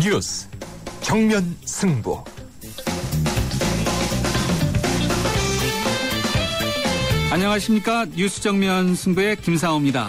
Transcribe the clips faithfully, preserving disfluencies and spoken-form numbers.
뉴스 정면 승부. 안녕하십니까. 뉴스 정면 승부의 김상호입니다.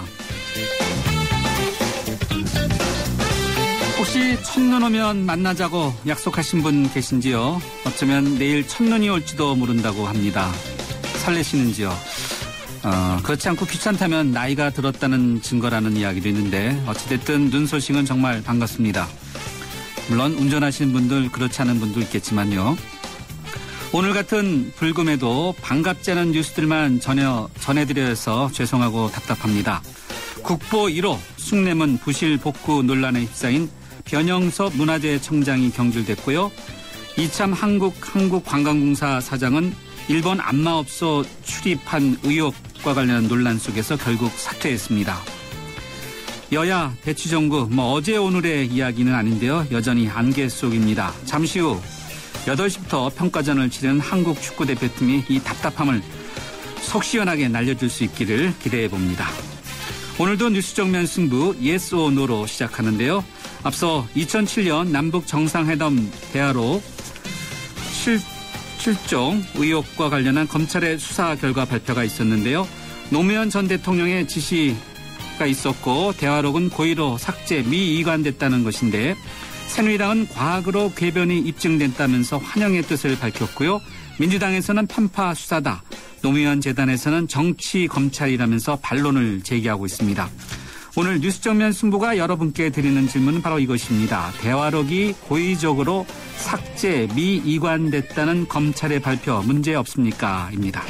혹시 첫눈 오면 만나자고 약속하신 분 계신지요? 어쩌면 내일 첫눈이 올지도 모른다고 합니다. 설레시는지요? 어, 그렇지 않고 귀찮다면 나이가 들었다는 증거라는 이야기도 있는데 어찌됐든 눈 소식은 정말 반갑습니다. 물론 운전하시는 분들 그렇지 않은 분도 있겠지만요. 오늘 같은 불금에도 반갑지 않은 뉴스들만 전혀 전해드려서 죄송하고 답답합니다. 국보 일 호 숭례문 부실 복구 논란에 휩싸인 변영섭 문화재청장이 경질됐고요. 이참 한국 한국관광공사 사장은 일본 안마업소 출입한 의혹과 관련한 논란 속에서 결국 사퇴했습니다. 여야 대치정부 뭐 어제 오늘의 이야기는 아닌데요. 여전히 안개 속입니다. 잠시 후 여덟 시부터 평가전을 치르는 한국 축구대표팀이 이 답답함을 속 시원하게 날려줄 수 있기를 기대해봅니다. 오늘도 뉴스 정면 승부 Yes or No로 시작하는데요. 앞서 이천칠 년 남북 정상회담 대화로 실, 실종 의혹과 관련한 검찰의 수사 결과 발표가 있었는데요. 노무현 전 대통령의 지시가 있었고 대화록은 고의로 삭제 미이관됐다는 것인데 새누리당은 과학으로 궤변이 입증됐다면서 환영의 뜻을 밝혔고요. 민주당에서는 편파 수사다. 노무현 재단에서는 정치 검찰이라면서 반론을 제기하고 있습니다. 오늘 뉴스 정면 승부가 여러분께 드리는 질문은 바로 이것입니다. 대화록이 고의적으로 삭제 미이관됐다는 검찰의 발표 문제 없습니까? 입니다.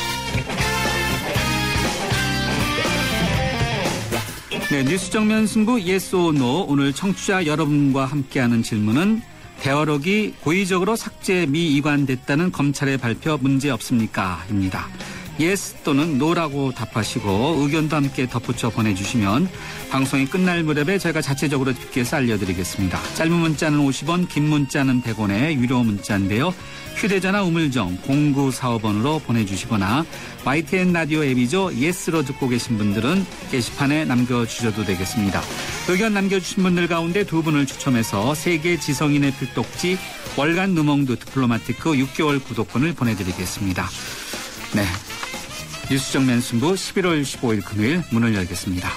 네, 뉴스 정면 승부 Yes or No. 오늘 청취자 여러분과 함께하는 질문은 대화록이 고의적으로 삭제 미이관됐다는 검찰의 발표 문제 없습니까? 입니다. Yes 또는 No라고 답하시고 의견도 함께 덧붙여 보내주시면 방송이 끝날 무렵에 저희가 자체적으로 집계해서 알려드리겠습니다. 짧은 문자는 오십 원, 긴 문자는 백 원의 유료 문자인데요. 휴대전화 우물정 공구사오 번으로 보내주시거나 와이티엔 라디오 앱이죠. 예스로 듣고 계신 분들은 게시판에 남겨주셔도 되겠습니다. 의견 남겨주신 분들 가운데 두 분을 추첨해서 세계 지성인의 필독지 월간 누몽드 디플로마티크 육 개월 구독권을 보내드리겠습니다. 네, 뉴스 정면 승부 십일월 십오일 금요일 문을 열겠습니다.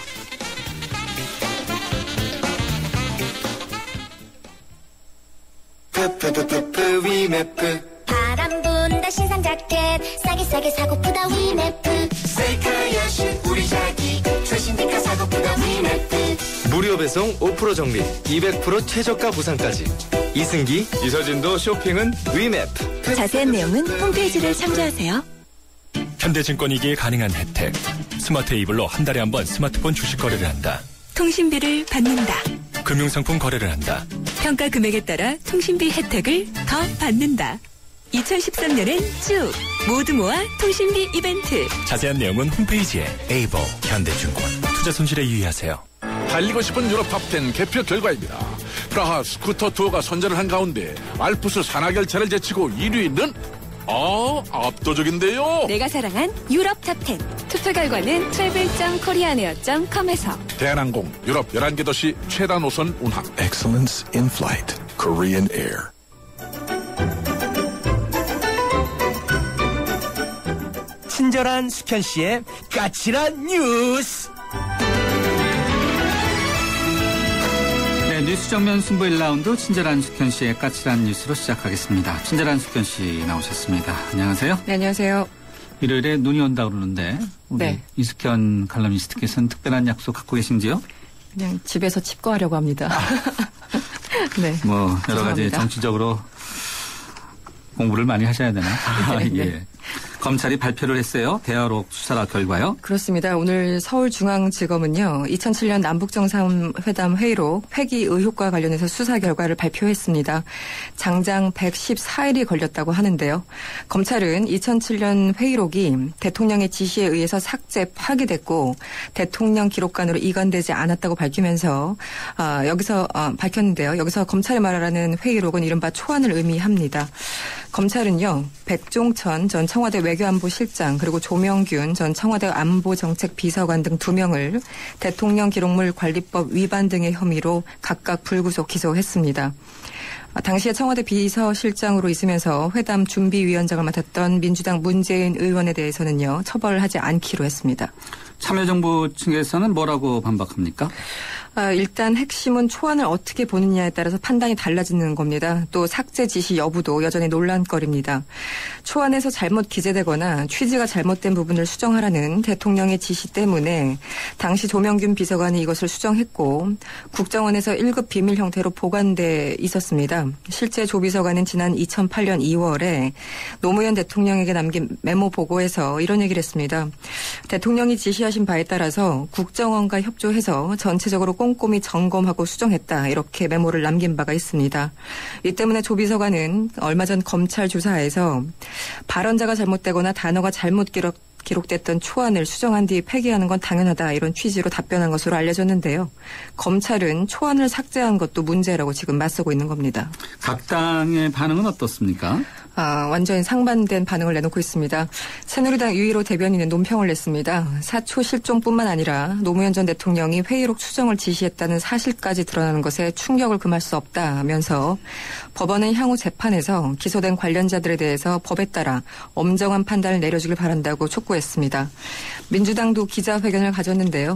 바람 분다 신상 자켓 싸게 싸게 사고프다 위메프 세이카야신 우리 자기 최신 대가 사고프다 위메프 무료 배송 오 퍼센트 정리 이백 퍼센트 최저가 보상까지 이승기 이서진도 쇼핑은 위메프. 자세한 내용은 홈페이지를 참조하세요. 현대증권이기에 가능한 혜택. 스마트 이블로 한 달에 한 번 스마트폰 주식 거래를 한다. 통신비를 받는다. 금융상품 거래를 한다. 평가 금액에 따라 통신비 혜택을 더 받는다. 이천십삼 년엔 쭉 모두 모아 통신비 이벤트. 자세한 내용은 홈페이지에. 에이버 현대증권. 투자 손실에 유의하세요. 달리고 싶은 유럽 탑텐 개표 결과입니다. 프라하 스쿠터 투어가 선전을 한 가운데 알프스 산악열차를 제치고 일 위는 아, 압도적인데요. 내가 사랑한 유럽 탑텐. 투표 결과는 트래블 점 코리아네어 점 컴에서. 대한항공 유럽 열한 개 도시 최다 노선 운항. Excellence in flight. Korean Air. 친절한 수현 씨의 까칠한 뉴스. 네, 뉴스 정면 승부 일 라운드 친절한 숙현 씨의 까칠한 뉴스로 시작하겠습니다. 친절한 숙현 씨 나오셨습니다. 안녕하세요. 네, 안녕하세요. 일요일에 눈이 온다 그러는데 우리 네. 이숙현 칼럼니스트께서는 특별한 약속 갖고 계신지요? 그냥 집에서 칩거하려고 합니다. 네. 뭐 여러 가지 죄송합니다. 정치적으로 공부를 많이 하셔야 되나? 네, 네. 예. 검찰이 발표를 했어요. 대화록 수사 결과요. 그렇습니다. 오늘 서울중앙지검은요. 이천칠 년 남북정상회담 회의록 회기 의혹과 관련해서 수사 결과를 발표했습니다. 장장 백십사 일이 걸렸다고 하는데요. 검찰은 이천칠 년 회의록이 대통령의 지시에 의해서 삭제, 파기됐고 대통령 기록관으로 이관되지 않았다고 밝히면서 아, 여기서 아, 밝혔는데요. 여기서 검찰이 말하는 회의록은 이른바 초안을 의미합니다. 검찰은요, 백종천 전 청와대 외교안보실장 그리고 조명균 전 청와대 안보정책비서관 등 두 명을 대통령 기록물 관리법 위반 등의 혐의로 각각 불구속 기소했습니다. 당시에 청와대 비서실장으로 있으면서 회담 준비위원장을 맡았던 민주당 문재인 의원에 대해서는요, 처벌하지 않기로 했습니다. 참여정부 측에서는 뭐라고 반박합니까? 아, 일단 핵심은 초안을 어떻게 보느냐에 따라서 판단이 달라지는 겁니다. 또 삭제 지시 여부도 여전히 논란거리입니다. 초안에서 잘못 기재되거나 취지가 잘못된 부분을 수정하라는 대통령의 지시 때문에 당시 조명균 비서관이 이것을 수정했고 국정원에서 일 급 비밀 형태로 보관돼 있었습니다. 실제 조 비서관은 지난 이천팔 년 이월에 노무현 대통령에게 남긴 메모 보고에서 이런 얘기를 했습니다. 대통령이 지시하신 바에 따라서 국정원과 협조해서 전체적으로 꼼꼼히 점검하고 수정했다. 이렇게 메모를 남긴 바가 있습니다. 이 때문에 조 비서관은 얼마 전 검찰 조사에서 발언자가 잘못되거나 단어가 잘못 기록 기록됐던 초안을 수정한 뒤 폐기하는 건 당연하다. 이런 취지로 답변한 것으로 알려졌는데요. 검찰은 초안을 삭제한 것도 문제라고 지금 맞서고 있는 겁니다. 각 당의 반응은 어떻습니까? 아, 완전히 상반된 반응을 내놓고 있습니다. 새누리당 유일호 대변인은 논평을 냈습니다. 사초 실종뿐만 아니라 노무현 전 대통령이 회의록 수정을 지시했다는 사실까지 드러나는 것에 충격을 금할 수 없다면서 법원은 향후 재판에서 기소된 관련자들에 대해서 법에 따라 엄정한 판단을 내려주길 바란다고 촉구했습니다. 민주당도 기자회견을 가졌는데요.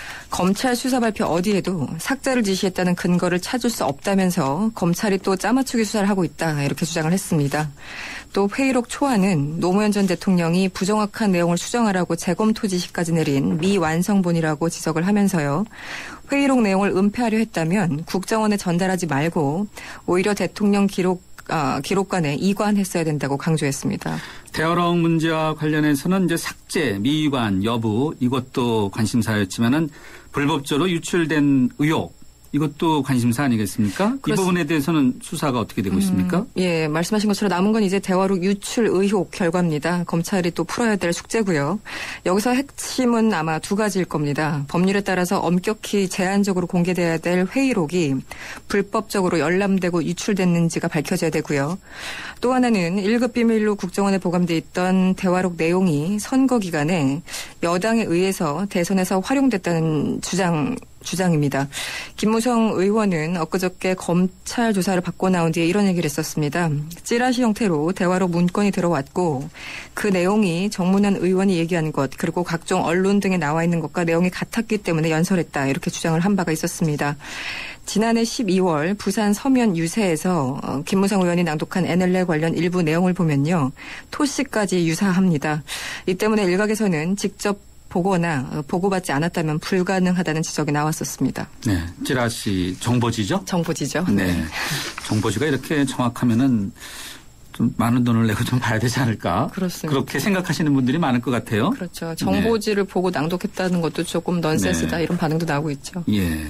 검찰 수사 발표 어디에도 삭제를 지시했다는 근거를 찾을 수 없다면서 검찰이 또 짜맞추기 수사를 하고 있다 이렇게 주장을 했습니다. 또 회의록 초안은 노무현 전 대통령이 부정확한 내용을 수정하라고 재검토 지시까지 내린 미완성본이라고 지적을 하면서요. 회의록 내용을 은폐하려 했다면 국정원에 전달하지 말고 오히려 대통령 기록 아, 기록관에 이관했어야 된다고 강조했습니다. 대화록 문제와 관련해서는 이제 삭제, 미관 여부 이것도 관심사였지만은 불법적으로 유출된 의혹 이것도 관심사 아니겠습니까? 그렇습니다. 이 부분에 대해서는 수사가 어떻게 되고 있습니까? 음, 예, 말씀하신 것처럼 남은 건 이제 대화록 유출 의혹 결과입니다. 검찰이 또 풀어야 될 숙제고요. 여기서 핵심은 아마 두 가지일 겁니다. 법률에 따라서 엄격히 제한적으로 공개돼야 될 회의록이 불법적으로 열람되고 유출됐는지가 밝혀져야 되고요. 또 하나는 일 급 비밀로 국정원에 보관돼 있던 대화록 내용이 선거 기간에 여당에 의해서 대선에서 활용됐다는 주장 주장입니다. 김무성 의원은 엊그저께 검찰 조사를 받고 나온 뒤에 이런 얘기를 했었습니다. 찌라시 형태로 대화록 문건이 들어왔고 그 내용이 정문환 의원이 얘기한 것 그리고 각종 언론 등에 나와 있는 것과 내용이 같았기 때문에 연설했다 이렇게 주장을 한 바가 있었습니다. 지난해 십이월 부산 서면 유세에서 김무성 의원이 낭독한 엔엘엘 관련 일부 내용을 보면요. 토시까지 유사합니다. 이 때문에 일각에서는 직접 보거나 보고받지 않았다면 불가능하다는 지적이 나왔었습니다. 네, 찌라시 정보지죠? 정보지죠. 네, 정보지가 이렇게 정확하면은 좀 많은 돈을 내고 좀 봐야 되지 않을까? 그렇습니다. 그렇게 생각하시는 분들이 많을 것 같아요. 그렇죠. 정보지를 네. 보고 낭독했다는 것도 조금 넌센스다 네. 이런 반응도 나오고 있죠. 예.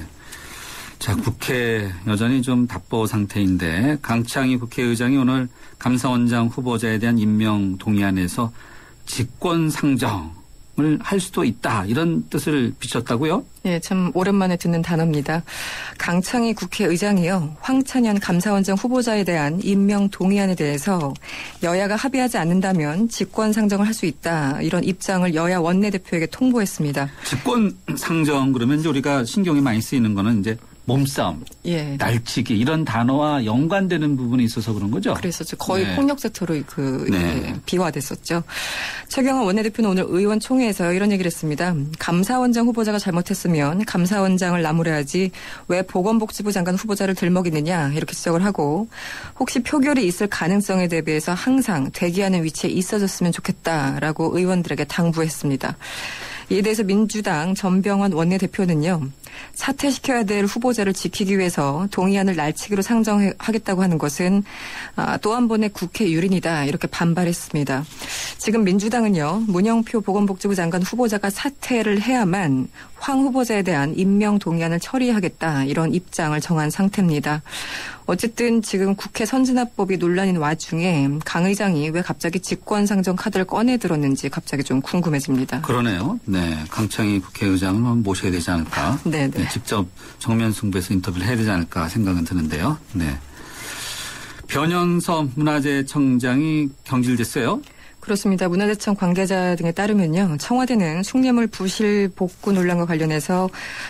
자, 국회 여전히 좀 답보 상태인데 강창희 국회의장이 오늘 감사원장 후보자에 대한 임명 동의안에서 직권상정 할 수도 있다 이런 뜻을 비췄다고요? 예, 참 오랜만에 듣는 단어입니다. 강창희 국회의장이요. 황찬현 감사원장 후보자에 대한 임명 동의안에 대해서 여야가 합의하지 않는다면 직권상정을 할 수 있다. 이런 입장을 여야 원내대표에게 통보했습니다. 직권상정 그러면 이제 우리가 신경이 많이 쓰이는 거는 이제 몸싸움, 예. 날치기 이런 단어와 연관되는 부분이 있어서 그런 거죠. 그랬었죠. 거의 네. 폭력 세터로 그 네. 비화됐었죠. 최경환 원내대표는 오늘 의원총회에서 이런 얘기를 했습니다. 감사원장 후보자가 잘못했으면 감사원장을 나무래야지 왜 보건복지부 장관 후보자를 들먹이느냐 이렇게 지적을 하고 혹시 표결이 있을 가능성에 대비해서 항상 대기하는 위치에 있어줬으면 좋겠다라고 의원들에게 당부했습니다. 이에 대해서 민주당 전병헌 원내대표는요. 사퇴시켜야 될 후보자를 지키기 위해서 동의안을 날치기로 상정하겠다고 하는 것은 또 한 번의 국회 유린이다 이렇게 반발했습니다. 지금 민주당은요. 문영표 보건복지부 장관 후보자가 사퇴를 해야만 황 후보자에 대한 임명 동의안을 처리하겠다 이런 입장을 정한 상태입니다. 어쨌든 지금 국회 선진화법이 논란인 와중에 강 의장이 왜 갑자기 직권상정 카드를 꺼내 들었는지 갑자기 좀 궁금해집니다. 그러네요. 네, 강창희 국회의장을 모셔야 되지 않을까. 네, 직접 정면 승부해서 인터뷰를 해야 되지 않을까 생각은 드는데요. 네. 변영섭 문화재청장이 경질됐어요? 그렇습니다. 문화재청 관계자 등에 따르면요. 청와대는 숭례물 부실 복구 논란과 관련해서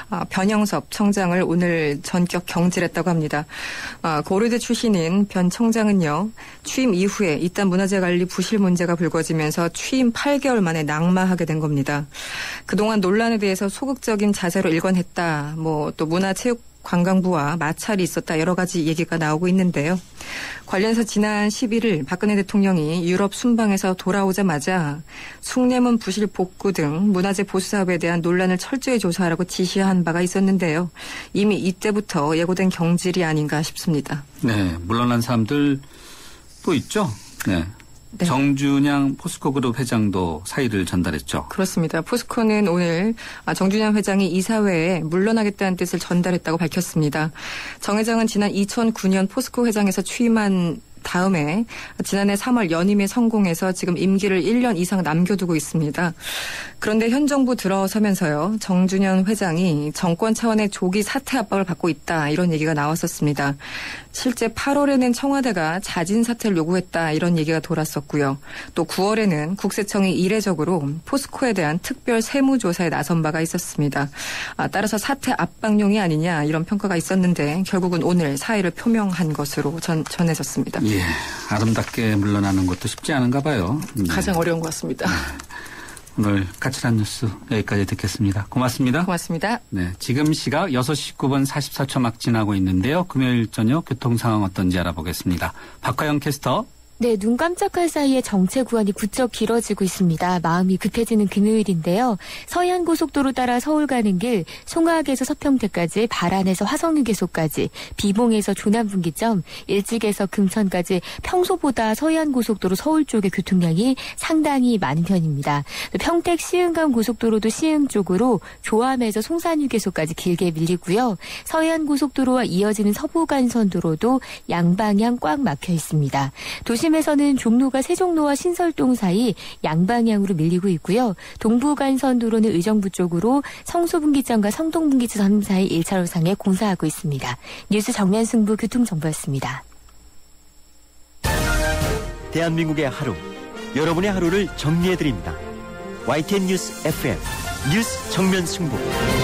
변영섭 청장을 오늘 전격 경질했다고 합니다. 고려대 출신인 변 청장은요. 취임 이후에 이딴 문화재관리 부실 문제가 불거지면서 취임 팔 개월 만에 낙마하게 된 겁니다. 그동안 논란에 대해서 소극적인 자세로 일관했다. 뭐 또 문화체육 관광부와 마찰이 있었다 여러 가지 얘기가 나오고 있는데요. 관련해서 지난 십일 일 박근혜 대통령이 유럽 순방에서 돌아오자마자 숭례문 부실 복구 등 문화재 보수 사업에 대한 논란을 철저히 조사하라고 지시한 바가 있었는데요. 이미 이때부터 예고된 경질이 아닌가 싶습니다. 네, 물러난 사람들 또 있죠. 네. 네. 정준양 포스코그룹 회장도 사의를 전달했죠. 그렇습니다. 포스코는 오늘 정준양 회장이 이사회에 물러나겠다는 뜻을 전달했다고 밝혔습니다. 정 회장은 지난 이천구 년 포스코 회장에서 취임한 다음에 지난해 삼월 연임에 성공해서 지금 임기를 일 년 이상 남겨두고 있습니다. 그런데 현 정부 들어서면서요. 정준현 회장이 정권 차원의 조기 사퇴 압박을 받고 있다. 이런 얘기가 나왔었습니다. 실제 팔월에는 청와대가 자진 사퇴를 요구했다. 이런 얘기가 돌았었고요. 또 구월에는 국세청이 이례적으로 포스코에 대한 특별 세무조사에 나선 바가 있었습니다. 아, 따라서 사퇴 압박용이 아니냐 이런 평가가 있었는데 결국은 오늘 사의를 표명한 것으로 전, 전해졌습니다. 예, 아름답게 물러나는 것도 쉽지 않은가 봐요. 네. 가장 어려운 것 같습니다. 오늘 까칠한 뉴스 여기까지 듣겠습니다. 고맙습니다. 고맙습니다. 네, 지금 시각 여섯 시 구 분 사십사 초 막 지나고 있는데요. 금요일 저녁 교통 상황 어떤지 알아보겠습니다. 박화영 캐스터. 네, 눈 깜짝할 사이에 정체 구간이 부쩍 길어지고 있습니다. 마음이 급해지는 금요일인데요. 서해안고속도로 따라 서울 가는 길, 송화역에서 서평택까지, 발안에서 화성휴게소까지, 비봉에서 조남분기점, 일찍에서 금천까지 평소보다 서해안고속도로 서울 쪽의 교통량이 상당히 많은 편입니다. 평택 시흥간 고속도로도 시흥 쪽으로 조암에서 송산휴게소까지 길게 밀리고요. 서해안고속도로와 이어지는 서부간선도로도 양방향 꽉 막혀 있습니다. 도심 에서는 종로가 세종로와 신설동 사이 양방향으로 밀리고 있고요. 동부간선도로는 의정부 쪽으로 성수분기점과 성동분기점 사이 일 차로상에 공사하고 있습니다. 뉴스 정면승부 교통정보였습니다. 대한민국의 하루, 여러분의 하루를 정리해드립니다. 와이티엔 뉴스 에프엠, 뉴스 정면승부.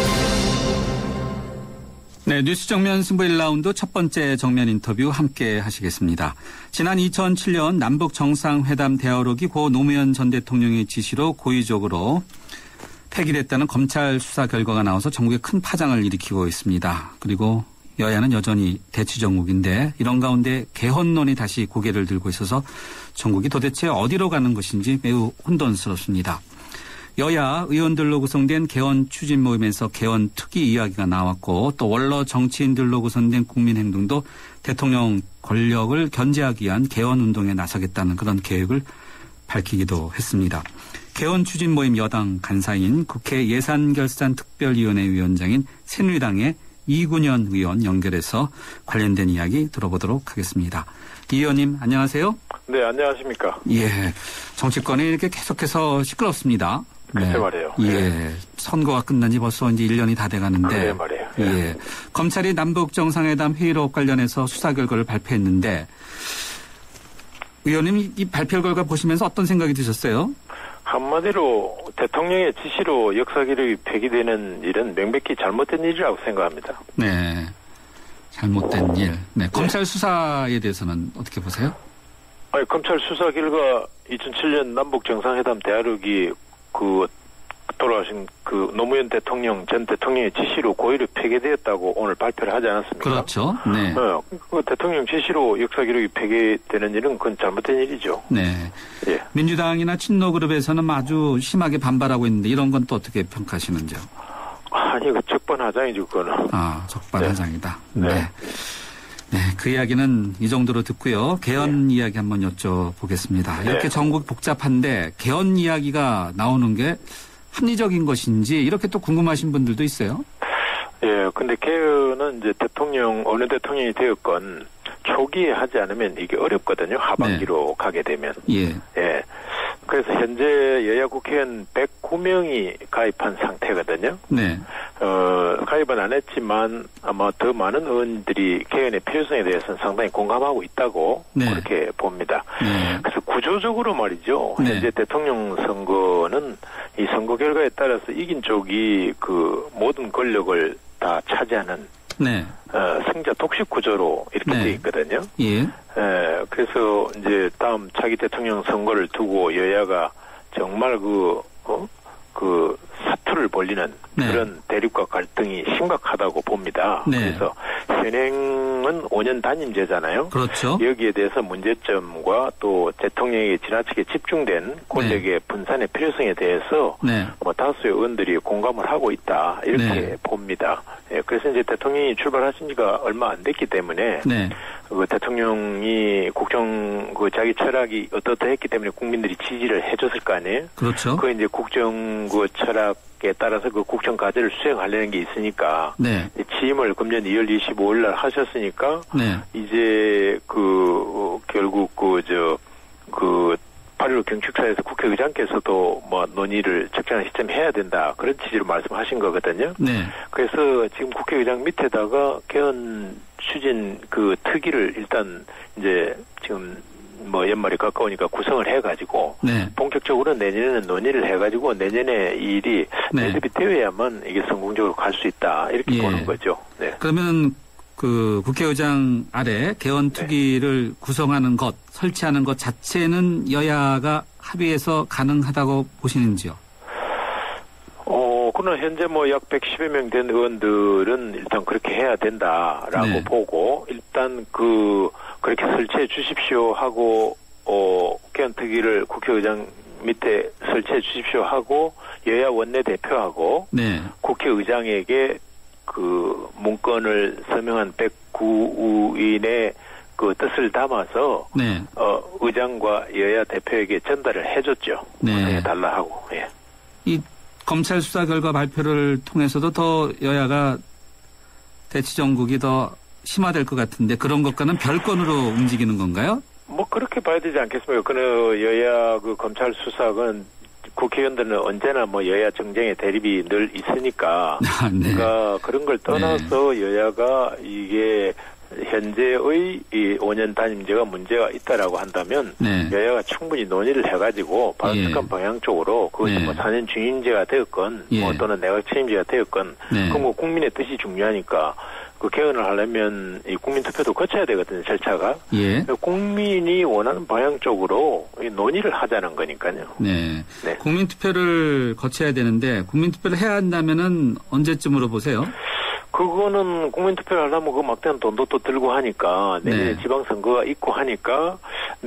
네, 뉴스 정면 승부 일 라운드 첫 번째 정면 인터뷰 함께 하시겠습니다. 지난 이천칠 년 남북 정상회담 대화록이 고 노무현 전 대통령의 지시로 고의적으로 폐기됐다는 검찰 수사 결과가 나와서 전국에 큰 파장을 일으키고 있습니다. 그리고 여야는 여전히 대치 정국인데 이런 가운데 개헌론이 다시 고개를 들고 있어서 전국이 도대체 어디로 가는 것인지 매우 혼돈스럽습니다. 여야 의원들로 구성된 개헌 추진 모임에서 개헌 특위 이야기가 나왔고 또 원로 정치인들로 구성된 국민행동도 대통령 권력을 견제하기 위한 개헌 운동에 나서겠다는 그런 계획을 밝히기도 했습니다. 개헌 추진 모임 여당 간사인 국회 예산결산특별위원회 위원장인 새누리당의 이군현 의원 연결해서 관련된 이야기 들어보도록 하겠습니다. 이 의원님 안녕하세요. 네, 안녕하십니까. 예, 정치권이 이렇게 계속해서 시끄럽습니다. 글쎄 네. 말이에요. 예. 네. 선거가 끝난 지 벌써 이제 일 년이 다 돼 가는데. 그래 말이에요. 예. 예. 검찰이 남북 정상회담 회의록 관련해서 수사 결과를 발표했는데 의원님 이 발표 결과 보시면서 어떤 생각이 드셨어요? 한마디로 대통령의 지시로 역사 기록이 폐기되는 일은 명백히 잘못된 일이라고 생각합니다. 네. 잘못된 일. 네. 검찰 수사에 대해서는 어떻게 보세요? 아니, 검찰 수사 결과 이천칠 년 남북 정상회담 대화록이 그 돌아가신 그 노무현 대통령 전 대통령의 지시로 고의로 폐기되었다고 오늘 발표를 하지 않았습니까? 그렇죠. 네. 어, 그 대통령 지시로 역사 기록이 폐기되는 일은 그건 잘못된 일이죠. 네. 예. 민주당이나 친노그룹에서는 아주 심하게 반발하고 있는데 이런 건 또 어떻게 평가하시는지요? 아니, 그 적반하장이죠, 그거는. 아, 적반하장이다. 네. 네. 네. 네, 그 이야기는 이 정도로 듣고요. 개헌 네. 이야기 한번 여쭤보겠습니다. 이렇게 네. 전국 복잡한데 개헌 이야기가 나오는 게 합리적인 것인지 이렇게 또 궁금하신 분들도 있어요. 예, 근데 개헌은 이제 대통령, 어느 대통령이 되었건 초기에 하지 않으면 이게 어렵거든요. 하반기로 네. 가게 되면. 예. 예. 그래서 현재 여야 국회의원 백구 명이 가입한 상태거든요. 네. 어, 가입은 안 했지만 아마 더 많은 의원들이 개헌의 필요성에 대해서는 상당히 공감하고 있다고 네. 그렇게 봅니다. 네. 그래서 구조적으로 말이죠. 네. 현재 대통령 선거는 이 선거 결과에 따라서 이긴 쪽이 그 모든 권력을 다 차지하는 네. 어, 승자 독식 구조로 이렇게 네. 돼 있거든요. 예. 에, 그래서 이제 다음 차기 대통령 선거를 두고 여야가 정말 그, 어? 그 사투를 벌리는 네. 그런 대립과 갈등이 심각하다고 봅니다. 네. 그래서 현행은 오 년 단임제잖아요. 그렇죠. 여기에 대해서 문제점과 또 대통령에게 지나치게 집중된 권력의 네. 분산의 필요성에 대해서 네. 뭐 다수의 의원들이 공감을 하고 있다 이렇게 네. 봅니다. 예, 그래서 이제 대통령이 출발하신 지가 얼마 안 됐기 때문에 네. 그 대통령이 국정 그 자기 철학이 어떻다했기 때문에 국민들이 지지를 해줬을 거 아니에요. 그렇죠. 그 이제 국정 그 철학에 따라서 그 국정 과제를 수행하려는 게 있으니까 네. 취임을 금년 이월 이십오일 날 하셨으니까 네. 이제 그 어, 결국 그 저 그 팔일오 경축사에서 국회의장께서도 뭐 논의를 적절한 시점에 해야 된다 그런 취지로 말씀하신 거거든요. 네. 그래서 지금 국회의장 밑에다가 개헌 추진 그 특위를 일단 이제 지금 뭐 연말이 가까우니까 구성을 해가지고 네. 본격적으로 내년에는 논의를 해가지고 내년에 이 일이 네. 매듭이 되어야만 이게 성공적으로 갈 수 있다 이렇게 예. 보는 거죠. 네. 그러면 그 국회의장 아래 개헌 특위를 네. 구성하는 것, 설치하는 것 자체는 여야가 합의해서 가능하다고 보시는지요? 어, 그러나 현재 뭐 약 백십여 명 된 의원들은 일단 그렇게 해야 된다라고 네. 보고 일단 그 그렇게 설치해 주십시오 하고 어, 개헌 특위를 국회의장 밑에 설치해 주십시오 하고 여야 원내대표하고 네. 국회의장에게 그 문건을 서명한 백구 인의 그 뜻을 담아서 네. 어, 의장과 여야 대표에게 전달을 해줬죠. 네. 달라 하고. 예. 이 검찰 수사 결과 발표를 통해서도 더 여야가 대치 정국이 더 심화될 것 같은데 그런 것과는 별건으로 움직이는 건가요? 뭐 그렇게 봐야 되지 않겠습니까? 그 여야 그 검찰 수사는 국회의원들은 언제나 뭐 여야 정쟁의 대립이 늘 있으니까 아, 네. 그러니까 그런 걸 떠나서 네. 여야가 이게 현재의 이 오 년 단임제가 문제가 있다라고 한다면 네. 여야가 충분히 논의를 해가지고 바람직한 예. 방향 쪽으로 그것이 네. 뭐 사 년 중임제가 되었건 예. 뭐 또는 내각 책임제가 되었건 네. 그 뭐 국민의 뜻이 중요하니까 그 개헌을 하려면 이 국민투표도 거쳐야 되거든요, 절차가. 예. 국민이 원하는 방향 쪽으로 논의를 하자는 거니까요. 네. 네. 국민투표를 거쳐야 되는데 국민투표를 해야 한다면은 언제쯤으로 보세요? 그거는 국민투표를 하려면 그 막대한 돈도 또 들고 하니까 내년에 네. 지방선거가 있고 하니까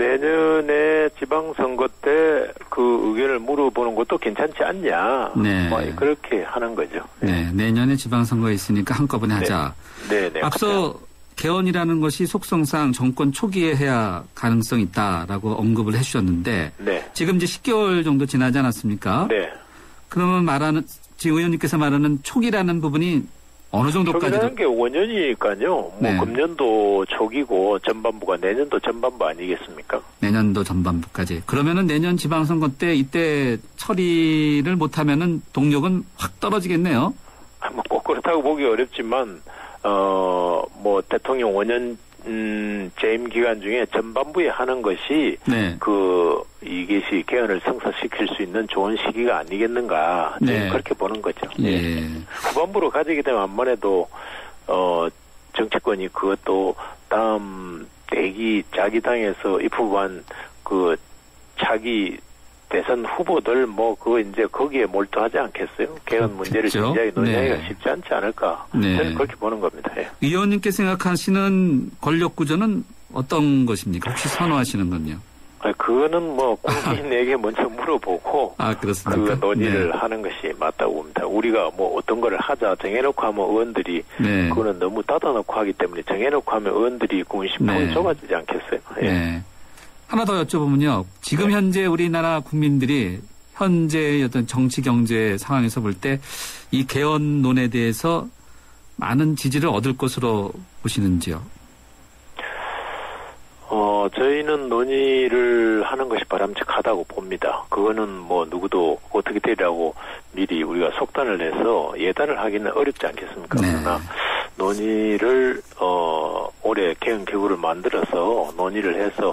내년에 지방선거 때 그 의견을 물어보는 것도 괜찮지 않냐. 네. 뭐 그렇게 하는 거죠. 네. 내년에 지방선거 있으니까 한꺼번에 하자. 네. 네. 앞서 그렇죠. 개헌이라는 것이 속성상 정권 초기에 해야 가능성이 있다라고 언급을 해주셨는데 네. 지금 이제 십 개월 정도 지나지 않았습니까? 네. 그러면 말하는 지금 의원님께서 말하는 초기라는 부분이 어느 정도까지? 초기라는 게 오 년이니까요. 뭐 네. 금년도 초기고 전반부가 내년도 전반부 아니겠습니까? 내년도 전반부까지. 그러면은 내년 지방선거 때 이때 처리를 못하면은 동력은 확 떨어지겠네요. 아, 뭐 꼭 그렇다고 보기 어렵지만 어, 뭐 대통령 오 년 음, 재임 기간 중에 전반부에 하는 것이 네. 그 이것이 개헌을 성사시킬 수 있는 좋은 시기가 아니겠는가 네. 그렇게 보는 거죠. 예. 후반부로 가지게 되면 암만해도 어, 정치권이 그것도 다음 대기 자기 당에서 입후보한 그 자기 대선 후보들 뭐 그거 이제 거기에 몰두하지 않겠어요? 개헌 문제를 그렇죠. 진지하게 논의하기가 네. 쉽지 않지 않을까? 네. 저는 그렇게 보는 겁니다. 예. 의원님께 생각하시는 권력 구조는 어떤 것입니까? 혹시 선호하시는 건요? 아니, 그거는 뭐 국민에게 먼저 물어보고 아, 그렇습니까? 그 논의를 네. 하는 것이 맞다고 봅니다. 우리가 뭐 어떤 거를 하자 정해놓고 하면 의원들이 네. 그거는 너무 닫아놓고 하기 때문에 정해놓고 하면 의원들이 국민심통이 네. 좁아지지 않겠어요? 예. 네. 하나 더 여쭤보면요. 지금 현재 우리나라 국민들이 현재의 어떤 정치 경제 상황에서 볼 때 이 개헌론에 대해서 많은 지지를 얻을 것으로 보시는지요? 어, 저희는 논의를 하는 것이 바람직하다고 봅니다. 그거는 뭐 누구도 어떻게 되리라고 미리 우리가 속단을 내서 예단을 하기는 어렵지 않겠습니까? 네. 그러나 논의를 어, 올해 개헌 기구를 만들어서 논의를 해서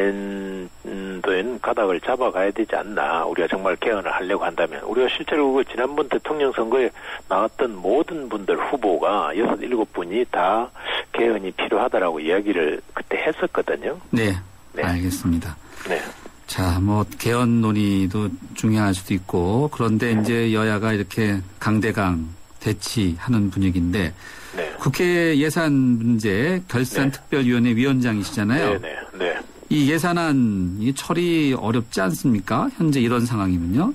내년도에는 가닥을 잡아가야 되지 않나. 우리가 정말 개헌을 하려고 한다면. 우리가 실제로 그 지난번 대통령 선거에 나왔던 모든 분들 후보가 여섯, 일곱 분이 다 개헌이 필요하다라고 이야기를 그때 했었거든요. 네, 네. 알겠습니다. 네. 자, 뭐 개헌 논의도 중요할 수도 있고 그런데 이제 여야가 이렇게 강대강 대치하는 분위기인데 네. 국회 예산 문제 결산특별위원회 위원장이시잖아요. 네, 네, 네. 이 예산안 이 처리 어렵지 않습니까? 현재 이런 상황이면요.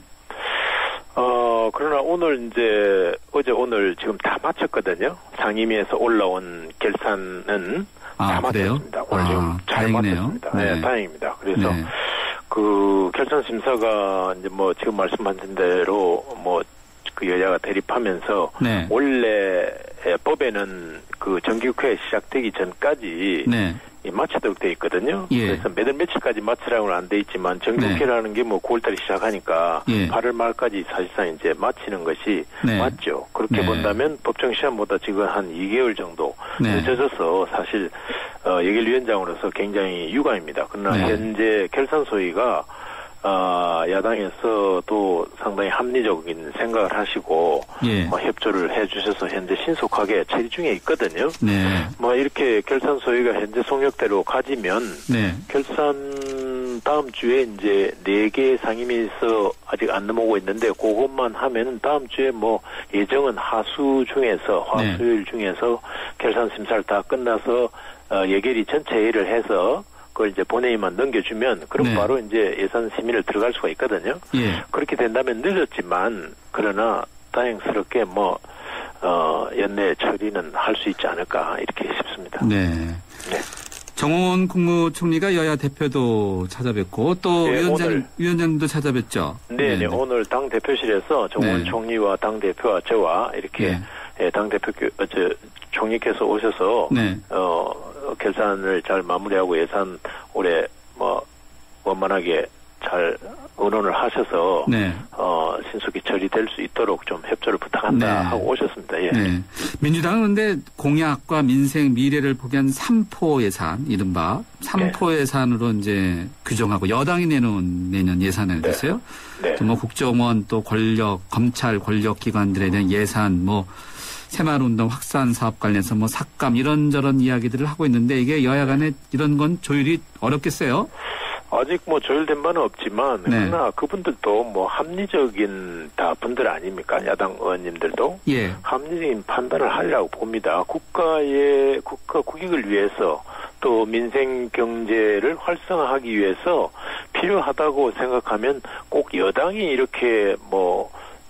어, 그러나 오늘 이제 어제 오늘 지금 다 마쳤거든요. 상임위에서 올라온 결산은 아, 다 그래요? 마쳤습니다. 오늘 아, 지금 잘 다행이네요. 마쳤습니다. 네, 네. 다행입니다. 그래서 네. 그 결산 심사가 이제 뭐 지금 말씀하신 대로 뭐 그 여야가 대립하면서 네. 원래 법에는 그 정기국회 시작되기 전까지 네. 이 마치도록 돼 있거든요. 예. 그래서 매달 며칠까지 마치라고는 안 돼 있지만 정기국회라는 게 뭐 구월달에 시작하니까 예. 팔월 말까지 사실상 이제 마치는 것이 네. 맞죠. 그렇게 네. 본다면 법정 시한보다 지금 한 이 개월 정도 네. 늦어져서 사실 어, 예결위원장으로서 굉장히 유감입니다. 그러나 네. 현재 결산 소위가 어, 야당에서도 상당히 합리적인 생각을 하시고 예. 뭐 협조를 해주셔서 현재 신속하게 처리 중에 있거든요. 네. 뭐 이렇게 결산 소위가 현재 속력대로 가지면 네. 결산 다음 주에 이제 네 개 상임위에서 아직 안 넘어오고 있는데 그것만 하면은 다음 주에 뭐 예정은 하수 중에서 화수일 네. 중에서 결산 심사를 다 끝나서 어, 예결위 전체 회의를 해서 그걸 이제 본회의만 넘겨주면 그럼 네. 바로 이제 예산 심의를 들어갈 수가 있거든요. 예. 그렇게 된다면 늦었지만 그러나 다행스럽게 뭐 어, 연내 처리는 할 수 있지 않을까 이렇게 싶습니다. 네. 네. 정홍원 국무총리가 여야 대표도 찾아뵙고 또 네, 위원장 오늘, 위원장도 찾아뵙죠. 네, 네. 오늘 당 대표실에서 정홍원 네. 총리와 당 대표와 저와 이렇게 네. 예, 당 대표 어, 저 총리께서 오셔서 네. 어, 결산을 잘 마무리하고 예산 올해 뭐 원만하게 잘 의논을 하셔서 네. 어, 신속히 처리될 수 있도록 좀 협조를 부탁한다 네. 하고 오셨습니다. 예. 네. 민주당은 그런데 공약과 민생 미래를 포기한 삼포 예산, 이른바 삼포 네. 예산으로 이제 규정하고 여당이 내놓은 내년 예산을 네. 됐어요. 네. 뭐 국정원 또 권력, 검찰 권력 기관들에 대한 예산, 뭐 새마을운동 확산 사업 관련해서 뭐 삭감 이런저런 이야기들을 하고 있는데 이게 여야 간에 이런 건 조율이 어렵겠어요? 아직 뭐 조율된 바는 없지만 네. 그러나 그분들도 뭐 합리적인 다 분들 아닙니까? 야당 의원님들도 예. 합리적인 판단을 하려고 봅니다. 국가의 국가 국익을 위해서 또 민생 경제를 활성화하기 위해서 필요하다고 생각하면 꼭 여당이 이렇게 뭐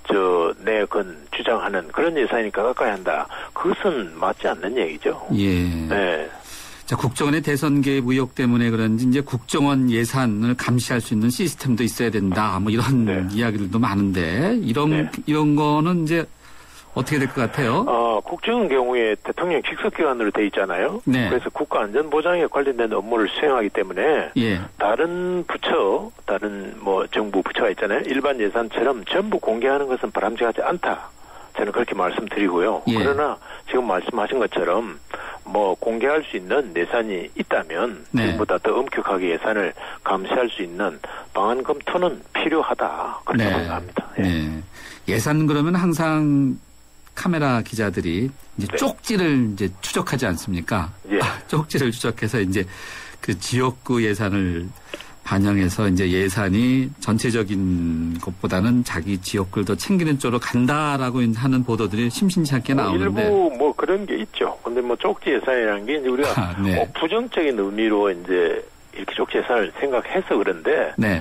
저 내건 주장하는 그런 예산이니까 가까이 한다. 그것은 맞지 않는 얘기죠. 예. 네. 자, 국정원의 대선 개입 의혹 때문에 그런지 이제 국정원 예산을 감시할 수 있는 시스템도 있어야 된다. 뭐 이런 네. 이야기들도 많은데 이런 네. 이런 거는 이제 어떻게 될 것 같아요? 어, 국정원 경우에 대통령 직속기관으로 돼 있잖아요. 네. 그래서 국가안전보장에 관련된 업무를 수행하기 때문에 예. 다른 부처, 다른 뭐 정부 부처가 있잖아요. 일반 예산처럼 전부 공개하는 것은 바람직하지 않다. 저는 그렇게 말씀드리고요. 예. 그러나 지금 말씀하신 것처럼 뭐 공개할 수 있는 예산이 있다면 네. 지금보다 더 엄격하게 예산을 감시할 수 있는 방안 검토는 필요하다. 그렇게 네. 생각합니다. 예. 네. 예산 그러면 항상 카메라 기자들이 이제 네. 쪽지를 이제 추적하지 않습니까? 예. 아, 쪽지를 추적해서 이제 그 지역구 예산을 반영해서 이제 예산이 전체적인 것보다는 자기 지역구를 더 챙기는 쪽으로 간다라고 하는 보도들이 심심치 않게 나오는데. 일부 뭐 그런 게 있죠. 근데 뭐 쪽지 예산이라는 게 이제 우리가 아, 네. 뭐 부정적인 의미로 이제 이렇게 쪽지 예산을 생각해서 그런데 네.